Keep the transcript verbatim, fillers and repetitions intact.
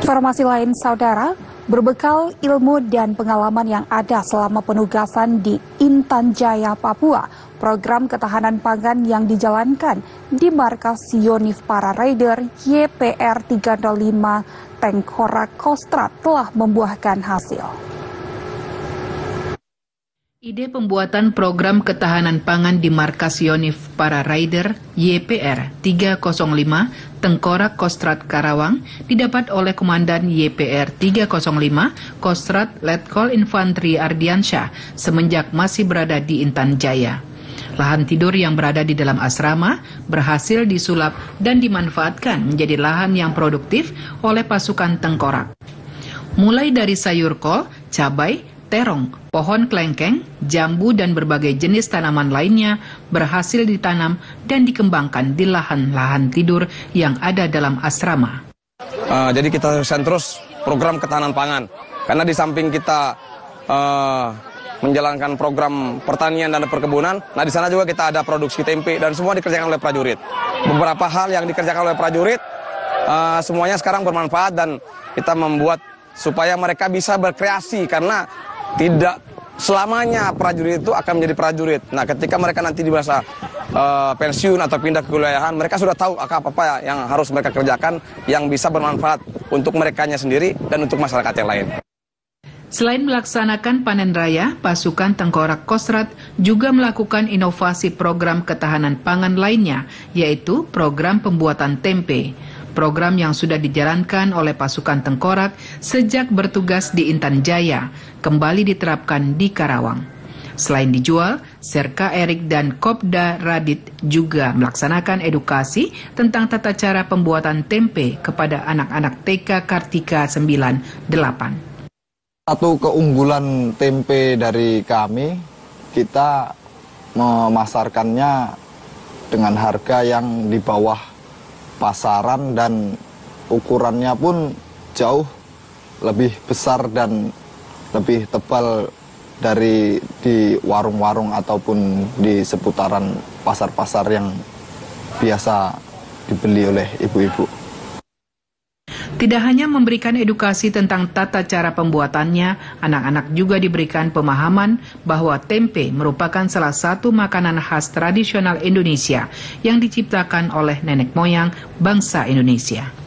Informasi lain, saudara, berbekal ilmu dan pengalaman yang ada selama penugasan di Intan Jaya, Papua, program ketahanan pangan yang dijalankan di markas Yonif Para Raider Y P R tiga nol lima Tengkorak Kostrad telah membuahkan hasil. Ide pembuatan program ketahanan pangan di markas Yonif Para Raider Y P R tiga nol lima Tengkorak Kostrad Karawang didapat oleh Komandan Y P R tiga nol lima Kostrad Letkol Infantri Ardiansyah semenjak masih berada di Intan Jaya. Lahan tidur yang berada di dalam asrama berhasil disulap dan dimanfaatkan menjadi lahan yang produktif oleh pasukan Tengkorak. Mulai dari sayur kol, cabai, terong, pohon kelengkeng, jambu, dan berbagai jenis tanaman lainnya berhasil ditanam dan dikembangkan di lahan-lahan tidur yang ada dalam asrama. Uh, jadi kita selesaikan terus program ketahanan pangan, karena di samping kita uh, menjalankan program pertanian dan perkebunan, nah di sana juga kita ada produksi tempe dan semua dikerjakan oleh prajurit. Beberapa hal yang dikerjakan oleh prajurit, uh, semuanya sekarang bermanfaat dan kita membuat supaya mereka bisa berkreasi, karena tidak selamanya prajurit itu akan menjadi prajurit. Nah, ketika mereka nanti di masa uh, pensiun atau pindah ke kewilayahan, mereka sudah tahu apa-apa yang harus mereka kerjakan yang bisa bermanfaat untuk merekanya sendiri dan untuk masyarakat yang lain. Selain melaksanakan panen raya, pasukan Tengkorak Kostrad juga melakukan inovasi program ketahanan pangan lainnya, yaitu program pembuatan tempe. Program yang sudah dijalankan oleh pasukan Tengkorak sejak bertugas di Intan Jaya, kembali diterapkan di Karawang. Selain dijual, Serka Erik dan Kopda Radit juga melaksanakan edukasi tentang tata cara pembuatan tempe kepada anak-anak T K Kartika sembilan delapan. Satu keunggulan tempe dari kami, kita memasarkannya dengan harga yang di bawah pasaran dan ukurannya pun jauh lebih besar dan lebih tebal dari di warung-warung ataupun di seputaran pasar-pasar yang biasa dibeli oleh ibu-ibu. Tidak hanya memberikan edukasi tentang tata cara pembuatannya, anak-anak juga diberikan pemahaman bahwa tempe merupakan salah satu makanan khas tradisional Indonesia yang diciptakan oleh nenek moyang bangsa Indonesia.